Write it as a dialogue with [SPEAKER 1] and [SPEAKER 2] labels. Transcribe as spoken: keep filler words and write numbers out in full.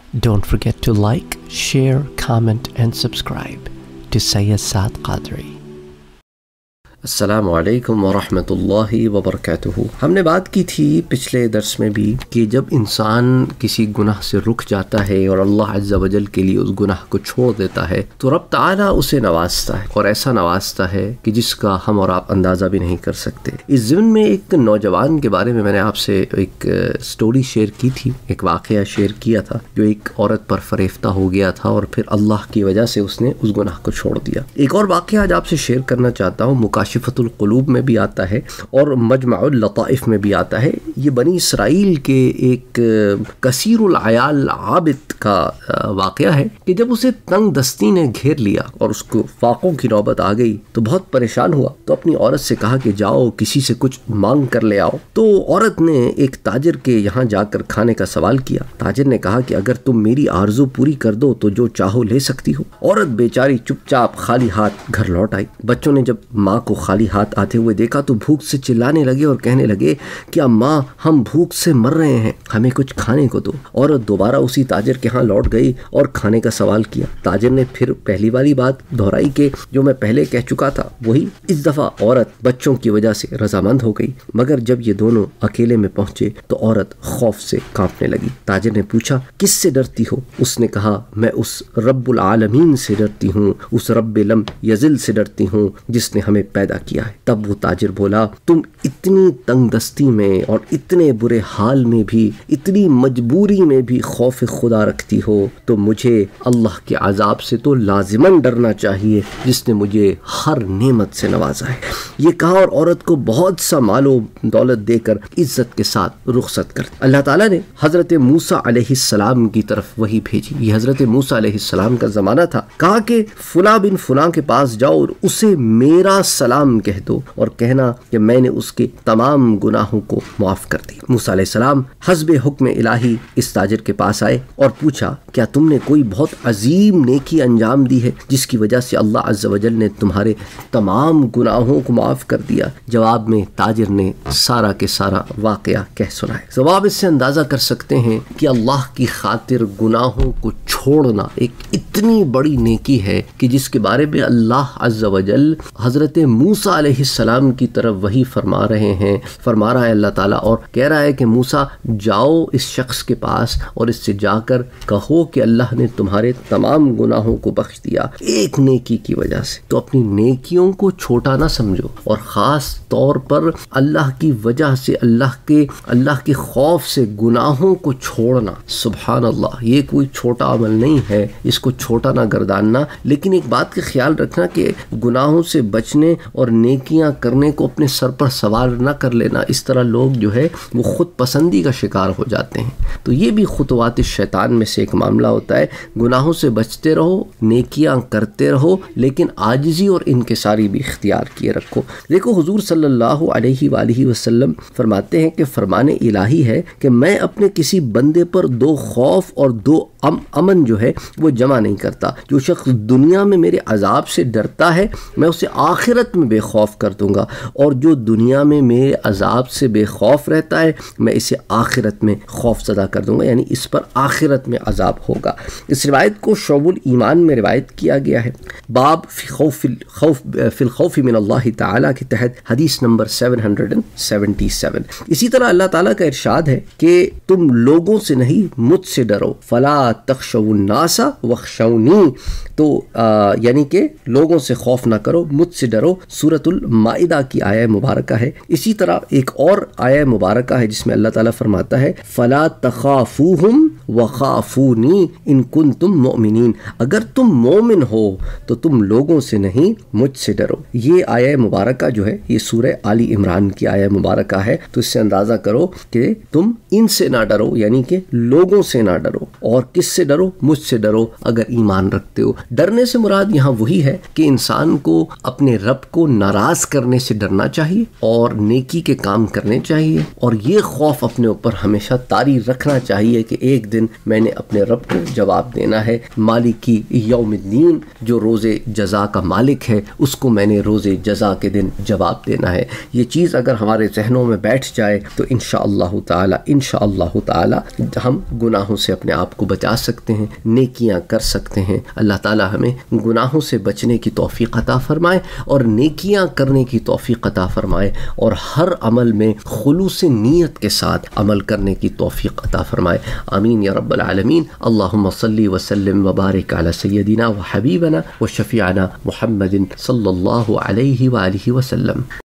[SPEAKER 1] Don't forget to like, share, comment and subscribe to Sayyid Saad Qadri.
[SPEAKER 2] السلام علیکم ورحمۃ اللہ وبرکاتہ. ہم نے بات کی تھی پچھلے درس میں بھی کہ جب انسان کسی گناہ سے رک جاتا ہے اور اللہ عز و جل کے لیے اس گناہ کو چھوڑ دیتا ہے تو رب تعالیٰ اسے نوازتا ہے، اور ایسا نوازتا ہے کہ جس کا ہم اور آپ اندازہ بھی نہیں کر سکتے. اس ضمن میں ایک نوجوان کے بارے میں میں نے آپ سے ایک سٹوری شیئر کی تھی، ایک واقعہ شیئر کیا تھا جو ایک عورت پر فریفتہ ہو گیا تھا اور پھر اللہ کی وجہ سے اس نے اس گناہ کو چھوڑ دیا. ایک اور واقعہ آج آپ سے شیئر کرنا چاہتا ہوں، مکاشفۃ القلوب میں بھی آتا ہے اور مجمع اللطائف میں بھی آتا ہے. یہ بنی اسرائیل کے ایک کثیر العیال عابد کا واقعہ ہے کہ جب اسے تنگ دستی نے گھیر لیا اور اس کو فاقوں کی نوبت آ گئی تو بہت پریشان ہوا، تو اپنی عورت سے کہا کہ جاؤ کسی سے کچھ مانگ کر لے آؤ. تو عورت نے ایک تاجر کے یہاں جا کر کھانے کا سوال کیا. تاجر نے کہا کہ اگر تم میری آرزو پوری کر دو تو جو چاہو لے سکتی ہو. عورت بیچاری چپ چاپ خالی ہاتھ گھر لوٹ آئی. بچوں نے جب ماں کو خالی ہاتھ آتے ہوئے دیکھا تو بھوک سے چلانے لگے اور کہنے لگے کہ ماں ہم بھوک سے مر رہے ہیں، ہمیں کچھ کھانے کو دو. عورت دوبارہ اسی تاجر کے ہاں لوٹ گئی اور کھانے کا سوال کیا. تاجر نے پھر پہلی والی بات دہرائی کہ جو میں پہلے کہہ چکا تھا وہی. اس دفعہ عورت بچوں کی وجہ سے رضامند ہو گئی، مگر جب یہ دونوں اکیلے میں پہنچے تو عورت خوف سے کانپنے لگی. تاجر نے پوچھا کس سے ڈرتی ہو؟ اس نے کہا میں اس رب العالمین سے ڈرتی ہوں، اس رب لم یزل سے ڈرتی ہوں جس نے ہمیں پیدا کیا ہے. تب وہ تاجر بولا تم اتنی تنگ دستی میں اور اتنے برے حال میں بھی، اتنی مجبوری میں بھی خوف خدا رکھتی ہو تو مجھے اللہ کے عذاب سے تو لازماً ڈرنا چاہیے جس نے مجھے ہر نعمت سے نوازا ہے. یہ کہا اور عورت کو بہت سا مال و دولت دے کر عزت کے ساتھ رخصت کر. اللہ تعالیٰ نے حضرت موسیٰ علیہ السلام کی طرف وحی بھیجی. یہ حضرت موسیٰ علیہ السلام کا زمانہ تھا. کہا کہ فلاں بن فلاں کے پاس جاؤ اور اسے میرا سلام کہہ دو اور کہنا کہ میں نے اس کے تمام گناہوں کو معاف کر دیا. موسیٰ علیہ السلام حسب حکم الہی اس تاجر کے پاس آئے اور پوچھا کیا تم نے کوئی بہت عظیم نیکی انجام دی ہے جس کی وجہ سے اللہ عز و جل نے تمہارے تمام گناہوں کو معاف کر دیا؟ جواب میں تاجر نے سارا کے سارا واقعہ کہہ سنایا. جواب اس سے اندازہ کر سکتے ہیں کہ اللہ کی خاطر گناہوں کو چھوڑنا ایک اتنی بڑی نیکی ہے کہ جس کے بارے میں اللہ عز و جل حضرت موسیٰ علیہ السلام کی طرف وہی فرما رہے ہیں. فرما رہا ہے اللہ تعالیٰ اور کہہ رہا ہے کہ موسیٰ جاؤ اس شخص کے پاس اور اس سے جا کر کہو کہ اللہ نے تمہارے تمام گناہوں کو بخش دیا ایک نیکی کی وجہ سے. تو اپنی نیکیوں کو چھوٹا نہ سمجھو، اور خاص طور پر اللہ کی وجہ سے، اللہ کے اللہ کے خوف سے گناہوں کو چھوڑنا. سبحان اللہ، یہ کوئی چھوٹا عمل نہیں ہے، اس کو چھوٹا نہ گرداننا. لیکن ایک بات کا خیال رکھنا کہ گناہوں سے بچنے اور نیکیاں کرنے کو اپنے سر پر سوار نہ کر لینا. اس طرح لوگ جو ہے وہ خود پسندی کا شکار ہو جاتے ہیں. تو یہ بھی خطوات شیطان میں سے ایک معاملہ ہوتا ہے. گناہوں سے بچتے رہو، نیکیاں کرتے رہو، لیکن عاجزی اور انکساری بھی اختیار کیے رکھو. دیکھو حضور صلی اللہ علیہ وآلہ وسلم فرماتے ہیں کہ فرمان الہی ہے کہ میں اپنے کسی بندے پر دو خوف اور دو ام امن جو ہے وہ جمع نہیں کرتا. جو شخص دنیا میں میرے عذاب سے ڈرتا ہے میں اسے آخرت میں بے خوف کر دوں گا، اور جو دنیا میں میرے عذاب سے بے خوف رہتا ہے میں اسے آخرت میں خوف زدہ کر دوں گا، یعنی اس پر آخرت میں عذاب ہوگا. اس روایت کو شعب الایمان میں روایت کیا گیا ہے. باب فی خوف الخوف فی الخوف من اللہ تعالیٰ کے تحت حدیث number seven hundred seventy seven. اسی طرح اللہ تعالیٰ کا ارشاد ہے کہ تم لوگوں سے نہیں مجھ سے ڈرو. فلا تخشوا الناس واخشونی، تو آ, یعنی کہ لوگوں سے خوف نہ کرو، مجھ سے ڈرو. سورۃ المائدہ کی آیہ مبارکہ ہے. اسی طرح ایک اور آیہ مبارکہ ہے جس میں اللہ تعالیٰ فرماتا ہے فلا تخافوہم وخافونی ان کنتم مؤمنین، اگر تم مومن ہو تو تم لوگوں سے نہیں مجھ سے ڈرو. یہ آیہ مبارکہ جو ہے یہ سورہ آل عمران کی آیہ مبارکہ ہے. تو اس سے اندازہ کرو کہ تم ان سے نہ ڈرو، یعنی کہ لوگوں سے نہ ڈرو. اور کس سے ڈرو؟ مجھ سے ڈرو اگر ایمان رکھتے ہو. ڈرنے سے مراد یہاں وہی ہے کہ انسان کو اپنے رب کو کو ناراض کرنے سے ڈرنا چاہیے اور نیکی کے کام کرنے چاہیے، اور یہ خوف اپنے اوپر ہمیشہ طاری رکھنا چاہیے کہ ایک دن میں نے اپنے رب کو جواب دینا ہے، مالکی یوم الدین، جو روز جزا کا مالک ہے، اس کو میں نے روز جزا کے دن جواب دینا ہے۔ یہ چیز اگر ہمارے ذہنوں میں بیٹھ جائے تو انشاءاللہ تعالی انشاءاللہ تعالی ہم گناہوں سے اپنے آپ کو بچا سکتے ہیں، نیکیاں کر سکتے ہیں۔ اللہ تعالی ہمیں گناہوں سے بچنے کی توفیق عطا فرمائے اور نیکیاں کرنے کی توفیق عطا فرمائے، اور ہر عمل میں خلوص نیت کے ساتھ عمل کرنے کی توفیق عطا فرمائے۔ آمین یا رب العالمین۔ اللہم صلی وسلم وبارک علی سیدنا و حبیبنا و شفیعنا محمد صلی اللہ علیہ وآلہ وسلم۔